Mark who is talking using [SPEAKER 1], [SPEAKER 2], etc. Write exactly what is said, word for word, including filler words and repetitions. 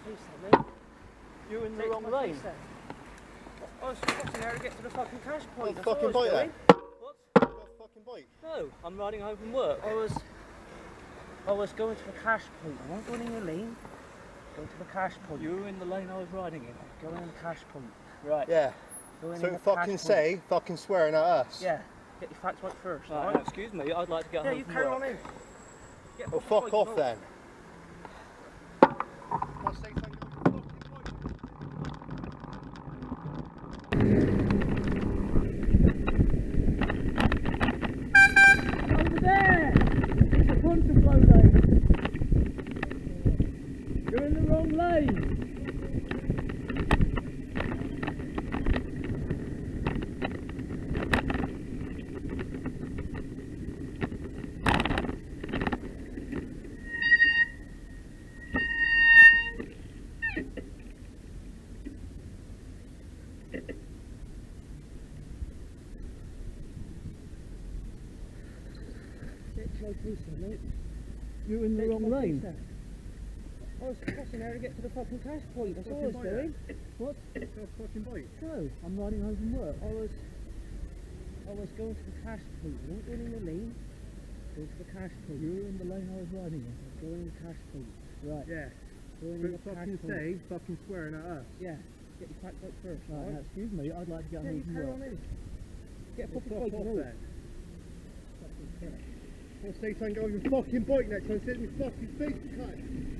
[SPEAKER 1] Please then, mate.
[SPEAKER 2] You're in the
[SPEAKER 1] Take
[SPEAKER 2] wrong
[SPEAKER 1] my
[SPEAKER 2] lane.
[SPEAKER 1] place then. I was crossing there to get to the fucking cash point.
[SPEAKER 3] Got
[SPEAKER 1] That's
[SPEAKER 3] fucking
[SPEAKER 1] all I was
[SPEAKER 3] bike
[SPEAKER 1] doing.
[SPEAKER 3] there?
[SPEAKER 2] What?
[SPEAKER 3] Got a fucking bike.
[SPEAKER 2] No, I'm riding home from work.
[SPEAKER 1] I was, I was going to the cash point. I wasn't going in your lane. Going to the cash point.
[SPEAKER 2] You were in the lane I was riding in.
[SPEAKER 1] Going in the cash point.
[SPEAKER 2] Right.
[SPEAKER 3] Yeah.
[SPEAKER 1] Going in
[SPEAKER 3] So
[SPEAKER 1] the
[SPEAKER 3] fucking
[SPEAKER 1] cash
[SPEAKER 3] say,
[SPEAKER 1] point.
[SPEAKER 3] fucking swearing at us.
[SPEAKER 1] Yeah. Get your facts right first.
[SPEAKER 2] Right,
[SPEAKER 1] Right.
[SPEAKER 2] now, excuse me, I'd like to get
[SPEAKER 1] Yeah,
[SPEAKER 2] home
[SPEAKER 1] you
[SPEAKER 2] from
[SPEAKER 1] carry
[SPEAKER 2] work.
[SPEAKER 1] on in. Get a
[SPEAKER 3] Well,
[SPEAKER 1] fucking
[SPEAKER 3] fuck
[SPEAKER 1] bike,
[SPEAKER 3] off
[SPEAKER 1] no.
[SPEAKER 3] then. I'll say something on your fucking bike.
[SPEAKER 2] Over there! It's a contraflow lane. You're in the wrong lane.
[SPEAKER 1] Take my place then, mate.
[SPEAKER 2] You're in the
[SPEAKER 1] Take
[SPEAKER 2] wrong
[SPEAKER 1] my
[SPEAKER 2] lane.
[SPEAKER 1] place then. I was crossing there to get to the fucking cash point. That's all I was
[SPEAKER 3] Fucking
[SPEAKER 1] doing.
[SPEAKER 2] What?
[SPEAKER 3] Got a fucking bike.
[SPEAKER 2] No, I'm riding home from work.
[SPEAKER 1] I was, I was going to the cash point. I wasn't going in your lane. Going to the cash point.
[SPEAKER 2] You were in the lane I was riding in.
[SPEAKER 1] Going in the cash point.
[SPEAKER 2] Right.
[SPEAKER 3] Yeah.
[SPEAKER 1] Going in
[SPEAKER 3] But
[SPEAKER 1] the cash
[SPEAKER 3] fucking
[SPEAKER 1] point.
[SPEAKER 3] say, fucking swearing at us.
[SPEAKER 1] Yeah. Get your facts right first.
[SPEAKER 2] Right,
[SPEAKER 1] Right.
[SPEAKER 2] now, excuse me, I'd like to get
[SPEAKER 1] Yeah,
[SPEAKER 2] home
[SPEAKER 1] you
[SPEAKER 2] from
[SPEAKER 1] carry
[SPEAKER 2] work.
[SPEAKER 1] on in. Get a
[SPEAKER 3] Well,
[SPEAKER 1] fucking
[SPEAKER 3] fuck
[SPEAKER 1] bike,
[SPEAKER 3] off
[SPEAKER 1] no.
[SPEAKER 3] then. I'll say something on your fucking bike next time. Say to me fucking face, you cunt.